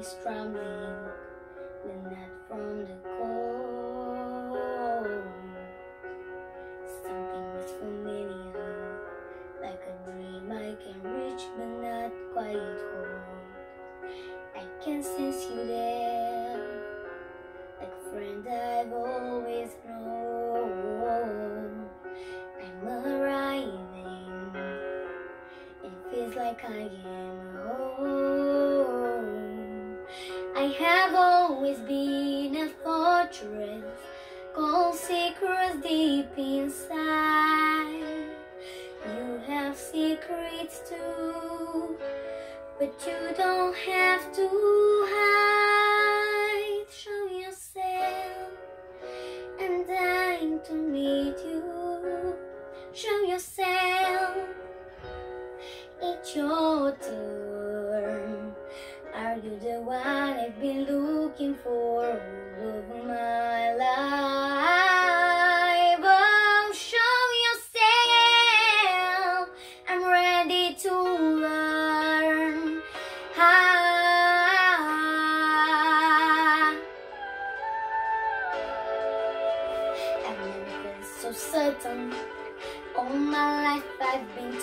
always trembling, but not from the cold. Something is familiar, like a dream I can reach but not quite hold. I can sense you there, like a friend I've always known. I'm arriving, it feels like I am home. I have always been a fortress, cold secrets deep inside. You have secrets too, but you don't have to hide. Show yourself, I'm dying to meet you. Show yourself, it's your turn. Are you the one I've been looking for all over my life? Oh, show yourself, I'm ready to learn. I've never been so certain. All my life I've been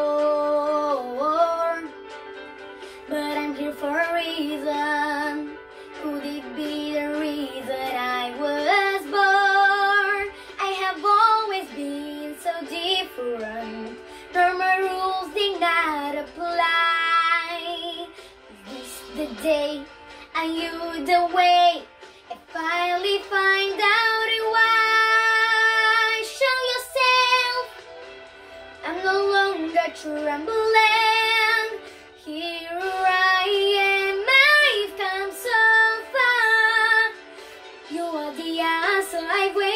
torn, but I'm here for a reason. Could it be the reason I was born? I have always been so different. Normal rules did not apply. Is this the day? Are you the way? I finally find out why. Show yourself, I'm no longer trembling. Here I am, I've come so far. You are the answer I've waited